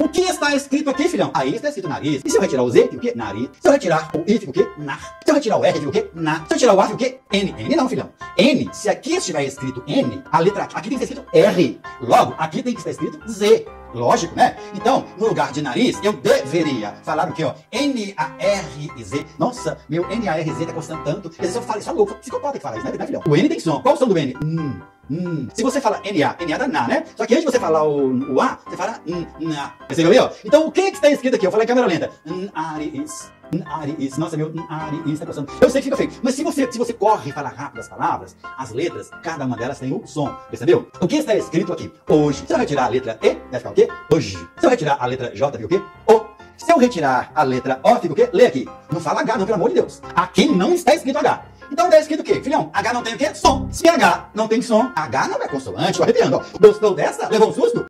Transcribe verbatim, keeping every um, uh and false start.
O que está escrito aqui, filhão? Aí está escrito nariz. E se eu retirar o Z, fica o quê? Nariz. Se eu retirar o I, fica o quê? Na. Se eu retirar o R, fica o quê? Na. Se eu retirar o A, fica o quê? N. N não, filhão. N, se aqui estiver escrito N, a letra aqui tem que estar escrito R. Logo, aqui tem que estar escrito Z. Lógico, né? Então, no lugar de nariz, eu deveria falar o quê, ó? N A R Z. Nossa, meu N A R Z tá custando tanto. Às vezes eu falo, só louco, psicopata que fala isso, né, né, filhão? O N tem som. Qual o som do N? Hum. Hum. Se você fala N A, N A dá na, né? Só que antes de você falar o, o A, você fala N, na. Percebeu aí, ó? Então, o que que está escrito aqui? Eu falei em câmera lenta. Nariz. Nariz. Nossa, meu nariz tá custando. Eu sei que fica feio, mas se você, se você corre e fala rápido as palavras, as letras, cada uma delas tem um som. Percebeu? O que está escrito aqui? Hoje. Se eu retirar a letra E, vai ficar o quê? Hoje. Se eu retirar a letra J, fica o quê? O. Se eu retirar a letra O, fica o quê? Lê aqui. Não fala H, não, pelo amor de Deus. Aqui não está escrito H. Então está escrito o quê? Filhão, H não tem o quê? Som. Se H não tem som, H não é consoante. Tô arrepiando, ó. Gostou dessa? Levou um susto?